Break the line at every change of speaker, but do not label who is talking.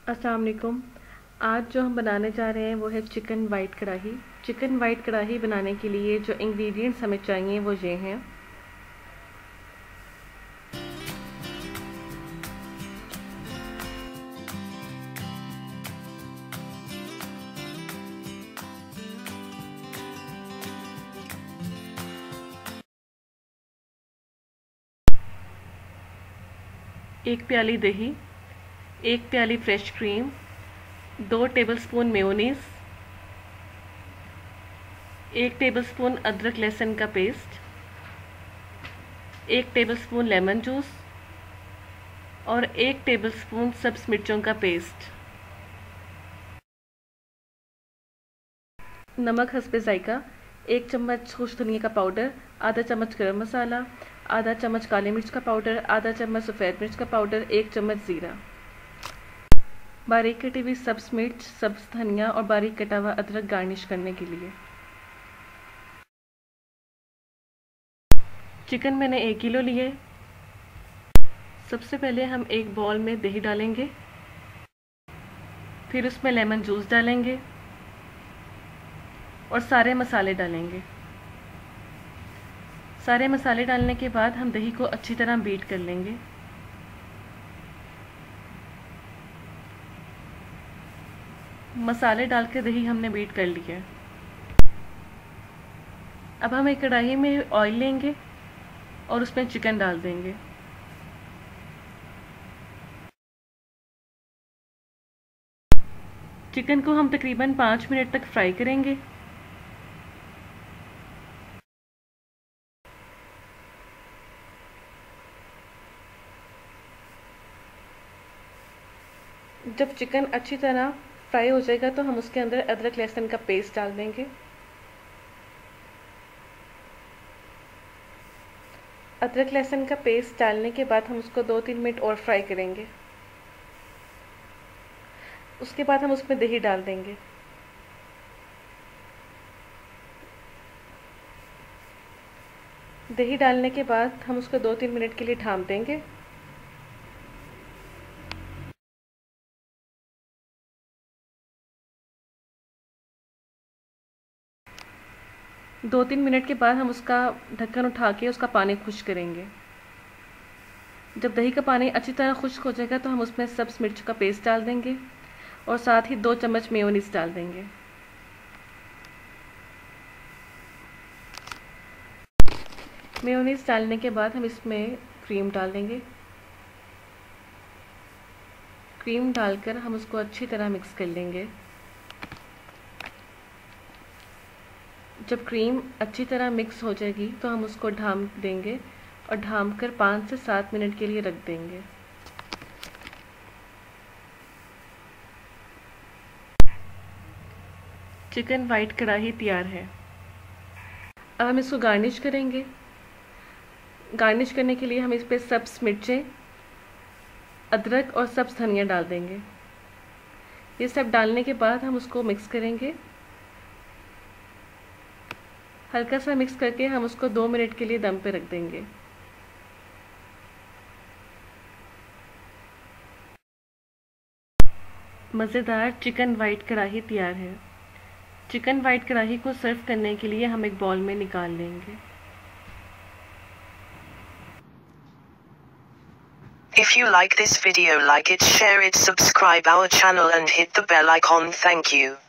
अस्सलाम वालेकुम। आज जो हम बनाने जा रहे हैं वो है chicken white kadhai. Chicken white kadhai बनाने के लिए जो इंग्रेडिएंट्स हमें चाहिए वो ये हैं। एक प्याली दही, एक प्याली fresh cream, 2 tablespoon mayonnaise, 1 tablespoon अदरक लहसुन का पेस्ट, 1 टेबलस्पून लेमन जूस और 1 टेबलस्पून सब्ज़ मिर्चों का पेस्ट। नमक हस्बे जायका, 1 चम्मच खुश धनिया का पाउडर, आधा चम्मच गरम मसाला, आधा चम्मच काली मिर्च का पाउडर, आधा चम्मच सफ़ेद मिर्च का पाउडर, 1 चम्मच ज़ीरा, बारीक कटी हुई सब्ज़ मिर्च, सब्ज़ धनिया और बारीक कटा हुआ अदरक गार्निश करने के लिए। चिकन मैंने 1 किलो लिए। सबसे पहले हम एक बाउल में दही डालेंगे, फिर उसमें लेमन जूस डालेंगे और सारे मसाले डालेंगे। सारे मसाले डालने के बाद हम दही को अच्छी तरह बीट कर लेंगे। मसाले डाल के दही हमने बीट कर लिया है। अब हम एक कढ़ाई में ऑयल लेंगे और उसमें चिकन डाल देंगे। चिकन को हम तकरीबन 5 मिनट तक फ्राई करेंगे। जब चिकन अच्छी तरह फ्राई हो जाएगा तो हम उसके अंदर अदरक लहसुन का पेस्ट डाल देंगे। अदरक लहसुन का पेस्ट डालने के बाद हम उसको 2-3 मिनट और फ्राई करेंगे। उसके बाद हम उसमें दही डाल देंगे। दही डालने के बाद हम उसको 2-3 मिनट के लिए ढाँप देंगे। दो तीन मिनट के बाद हम उसका ढक्कन उठा के उसका पानी खुश्क करेंगे। जब दही का पानी अच्छी तरह खुश्क हो जाएगा तो हम उसमें सब्ज़ मिर्च का पेस्ट डाल देंगे और साथ ही 2 चम्मच मेयोनीज डाल देंगे। मेयोनीज डालने के बाद हम इसमें क्रीम डाल देंगे। क्रीम डालकर हम उसको अच्छी तरह मिक्स कर लेंगे। जब क्रीम अच्छी तरह मिक्स हो जाएगी तो हम उसको ढाँप देंगे और ढाँप कर 5 से 7 मिनट के लिए रख देंगे। चिकन वाइट कढ़ाई तैयार है। अब हम इसको गार्निश करेंगे। गार्निश करने के लिए हम इस पर सब्ज़ मिर्चें, अदरक और सब्ज़ धनिया डाल देंगे। ये सब डालने के बाद हम उसको मिक्स करेंगे। हल्का सा मिक्स करके हम उसको 2 मिनट के लिए दम पे रख देंगे। मज़ेदार चिकन वाइट कढ़ाई तैयार है। चिकन वाइट कढ़ाई को सर्व करने के लिए हम एक बाउल में निकाल लेंगे।
If you like this video, like it, share it, subscribe our channel and hit the bell icon. Thank you.